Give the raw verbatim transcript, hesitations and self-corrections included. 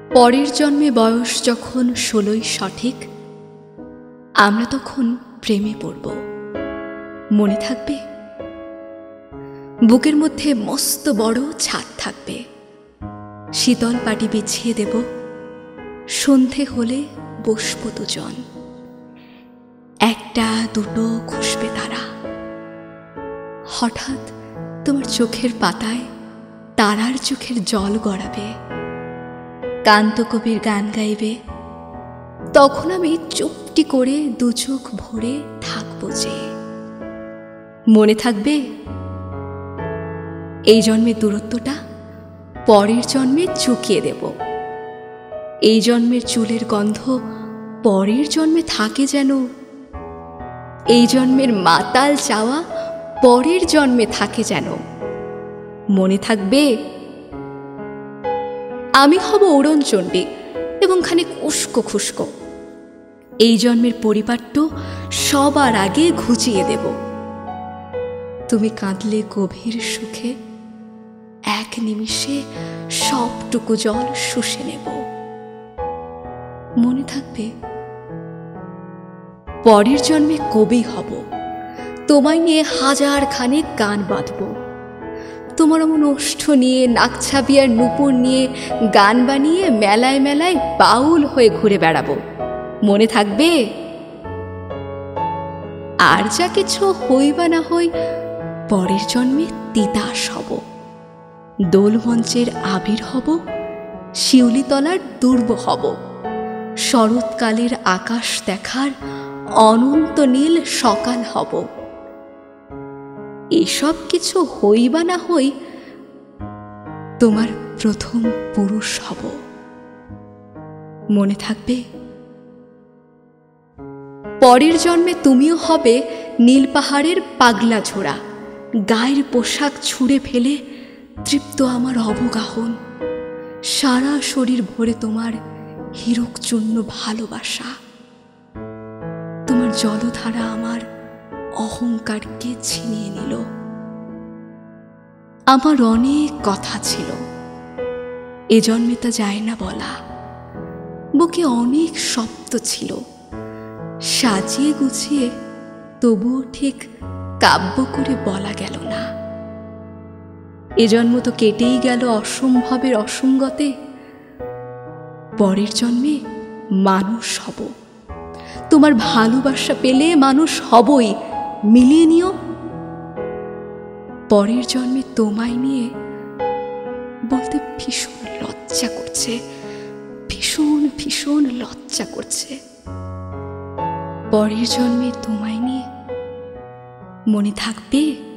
পরের জন্মে বয়স যখন ষোলোই সঠিক, আমরা তখন প্রেমে পড়ব। মনে থাকবে? বুকের মধ্যে মস্ত বড় ছাদ থাকবে, শীতল পাটি বিছিয়ে দেব, সন্ধে হলে বসব দুজন। একটা দুটো খুশবে তারা। হঠাৎ তোমার চোখের পাতায় তারার চোখের জল গড়াবে, কান্তকবির গান গাইবে। তখন আমি চুপটি করে দু চোখ ভরে থাকবো যে। মনে থাকবে? এই জন্মের দূরত্বটা পরের জন্মে চুকিয়ে দেব। এই জন্মের চুলের গন্ধ পরের জন্মে থাকে যেন। এই জন্মের মাতাল চাওয়া পরের জন্মে থাকে যেন। মনে থাকবে? আমি হব ওড়নচণ্ডী এবং খানিক উস্কো খুস্কো। এই জন্মের পরিপাট্য সবার আগে ঘুচিয়ে দেব। তুমি কাঁদলে গভীর সুখে, এক নিমিষে সবটুকু জল শুষে নেব। মনে থাকবে? পরের জন্মে কবি হব, তোমায় নিয়ে হাজার খানেক গান বাঁধব। তোমার এমন ওষ্ঠ নিয়ে, নাকছাবি আর নূপুর নিয়ে গান বানিয়ে মেলায় মেলায় বাউল হয়ে ঘুরে বেড়াবো। মনে থাকবে? আর যা কিছু হই বা না হই, পরের জন্মে তিতাস হব, দোলমঞ্চের আবির হব, শিউলিতলার দুর্ব হব, শরৎকালের আকাশ দেখার অনন্ত নীল সকাল হব। এসব কিছু হই বা না হই, তোমার প্রথম পুরুষ হব। মনে থাকবে? পরের জন্মে তুমিও হবে নীল পাহাড়ের পাগলা ঝোড়া, গায়ের পোশাক ছুঁড়ে ফেলে তৃপ্ত আমার অবগাহন। সারা শরীর ভরে তোমার হীরক চূর্ণ ভালোবাসা। তোমার জলধারা আমার অহংকারকে ছিনিয়ে নিল। আমার অনেক কথা ছিল, এ জন্মে তা যায় না বলা। বুকে অনেক শব্দ ছিল, সাজিয়ে গুছিয়ে তবুও ঠিক কাব্য করে বলা গেল না। এ জন্ম তো কেটেই গেল অসম্ভবের অসঙ্গতে। পরের জন্মে মানুষ হব, তোমার ভালোবাসা পেলে মানুষ হবই, মিলিয়ে নিও। পরের জন্মে তোমায় নিয়ে বলতে ভীষণ লজ্জা করছে, ভীষণ ভীষণ লজ্জা করছে। পরের জন্মে তোমায় নিয়ে। মনে থাকবে?